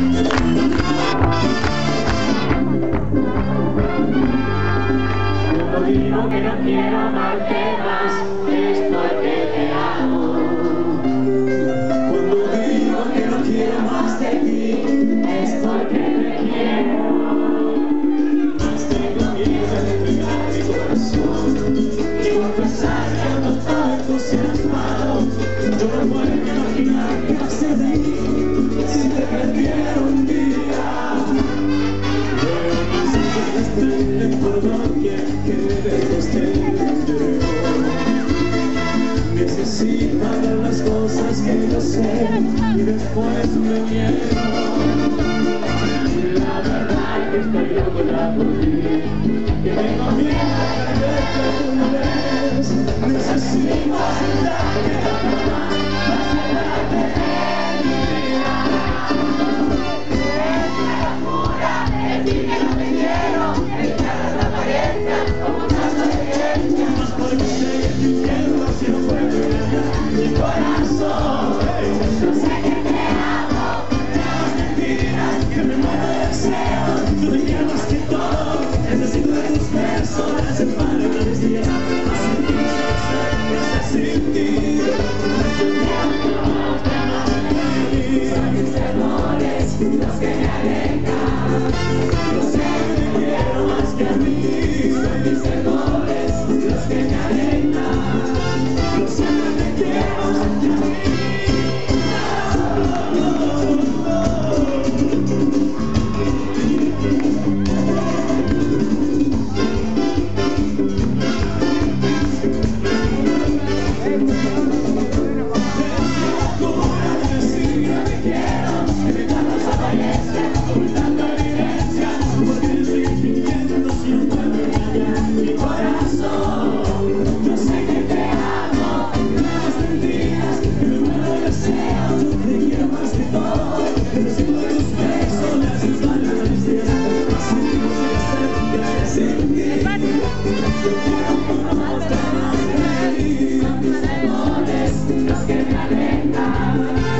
Cuando digo que no quiero amarte más, es porque te amo. Cuando digo que no quiero más de ti, es porque te quiero. Más tengo miedo de entregar mi corazón y confesar que ando todo entusiasmado. Yo no puedo imaginar qué hace de mí si te perdiera un día. Veo mis ojos por doquier que lejos te veo. Necesito ver las cosas que yo sé y después me niego. La verdad es que estoy loca por ti, que tengo miedo de perderte alguna vez. Necesito aceptarte la verdad, aceptarte de mi vida. Es una locura decir que no te quiero, evitar la apariencia como un caso de evidencia. Más porque sé que te quiero, si no puedo engañar mi corazón. Yo sé que te amo, las mentiras que me muero de deseo. Tú te quiero más que todo, necesito de tus besos, me hacen falta mis días. A sentir sin ti, son mis errores los que me alejan. Yo sé que te quiero más que a mí, son mis errores los que me alejan. Yo sé que te quiero más que a mí. Mi corazón, yo sé que te amo, las mentiras que me muero de deseo. Yo te quiero más que todo, necesito de tus besos, me haces falta mis días. Así que no sé hacer sin ti. Yo quiero conocer más de ti, son mis errores los que me alejan.